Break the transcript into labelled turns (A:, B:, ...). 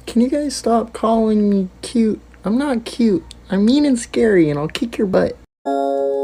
A: Can you guys stop calling me cute? I'm not cute. I'm mean and scary, and I'll kick your butt.